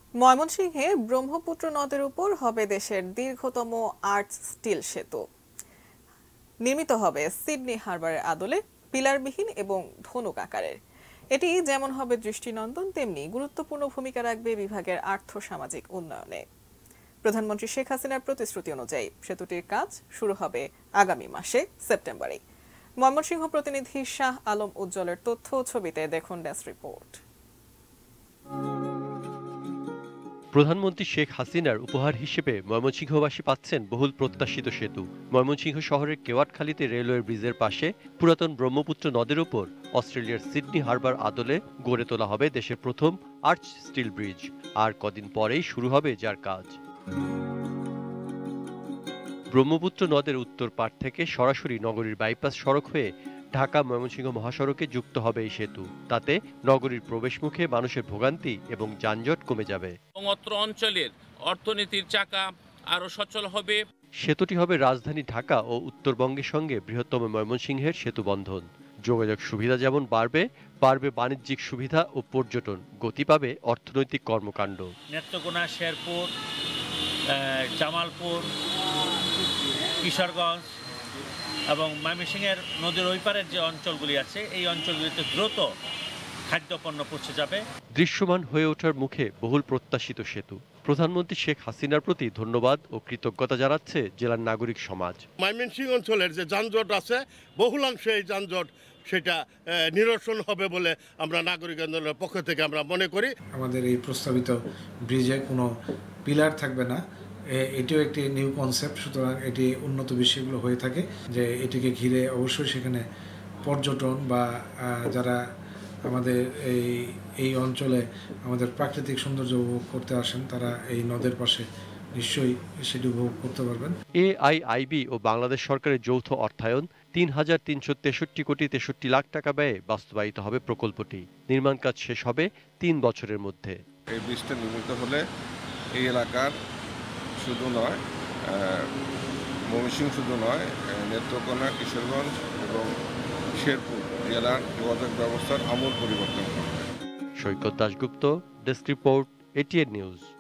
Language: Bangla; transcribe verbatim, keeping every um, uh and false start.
ময়মনসিংহে ব্রহ্মপুত্র নদের উপর হবে দেশের দীর্ঘতম আর্চ স্টিল সেতু। নির্মিত হবে সিডনি হারবারের আদলে, পিলারবিহীন এবং ধনুক আকারের। এটি যেমন হবে দৃষ্টিনন্দন, তেমনি গুরুত্বপূর্ণ ভূমিকা রাখবে বিভাগের আর্থ সামাজিক উন্নয়নে। প্রধানমন্ত্রী শেখ হাসিনার প্রতিশ্রুতি অনুযায়ী সেতুটির কাজ শুরু হবে আগামী মাসে সেপ্টেম্বরে। ময়মনসিংহ প্রতিনিধি শাহ আলম উজ্জ্বলের তথ্য ছবিতে দেখুন ডেস্ক রিপোর্ট। প্রধানমন্ত্রী শেখ হাসিনার উপহার হিসেবে ময়মনসিংহবাসী পাচ্ছেন বহুল প্রত্যাশিত সেতু। ময়মনসিংহ শহরের কেওয়াটখালীতে রেলওয়ে ব্রিজের পাশে পুরাতন ব্রহ্মপুত্র নদের উপর অস্ট্রেলিয়ার সিডনি হারবার আদলে গড়ে তোলা হবে দেশের প্রথম আর্চ স্টিল ব্রিজ। আর কদিন পরেই শুরু হবে যার কাজ। ব্রহ্মপুত্র নদের উত্তর পাড় থেকে সরাসরি নগরীর বাইপাস সড়ক হয়ে ঢাকা ময়মনসিংহ মহাসড়কে যুক্ত হবে এই সেতু। তাতে নগরীর প্রবেশমুখে মানুষের ভোগান্তি এবং যানজট কমে যাবে। অত্র অঞ্চলের অর্থনীতির চাকা আরো সচল হবে। সেতুটি হবে রাজধানী ঢাকা ও উত্তরবঙ্গের সঙ্গে বৃহত্তম ময়মনসিংহের সেতু বন্ধন। যোগাযোগ সুবিধা যেমন বাড়বে, বাড়বে বাণিজ্যিক সুবিধা ও পর্যটন, গতি পাবে অর্থনৈতিক কর্মকাণ্ড। নেত্রকোনা, শেরপুর, জামালপুর, কিশোরগঞ্জ এবং ময়মনসিংহের নদীর ওই পারের যে অঞ্চলগুলি আছে, এই অঞ্চলগুলিতে দ্রুত খাদ্যপণ্য পৌঁছে যাবে। দৃশ্যমান হয়ে ওঠার মুখে বহুল প্রত্যাশিত সেতু। প্রধানমন্ত্রী শেখ হাসিনার প্রতি ধন্যবাদ ও কৃতজ্ঞতা জানাচ্ছে জেলার নাগরিক সমাজ। ময়মনসিংহ অঞ্চলের যে যানজট আছে, বহুলাংশে এই যানজট সেটা নিরসন হবে বলে আমরা নাগরিক আন্দোলনের পক্ষ থেকে আমরা মনে করি। আমাদের এই প্রস্তাবিত ব্রিজে কোনো পিলার থাকবে না, এটিও একটি নিউ কনসেপ্ট। সুতরাং এটি উন্নত বিষয়গুলো হয়ে থাকে যে এটিকে ঘিরে অবশ্যই সেখানে পর্যটন বা যারা আমাদের এই এই অঞ্চলে আমাদের প্রাকৃতিক সৌন্দর্য উপভোগ করতে আসেন, তারা এই নদের পাশে নিশ্চয়ই সেটি উপভোগ করতে পারবেন। এআইআইবি ও বাংলাদেশ সরকারের যৌথ অর্থায়ন তিন হাজার তিনশো তেষট্টি কোটি তেষট্টি লাখ টাকা ব্যয়ে বাস্তবায়িত হবে প্রকল্পটি। নির্মাণ কাজ শেষ হবে তিন বছরের মধ্যে। এই ব্রিজটা নির্মিত হলে এই এলাকার শুধু নয়, ময়মনসিংহ শুধু নয়, নেত্রকোনা, কিশোরগঞ্জ এবং শেরপুর জেলার যোগাযোগ ব্যবস্থার আমূল পরিবর্তন করবে। Saikat Dasgupta, desk report, ATN news.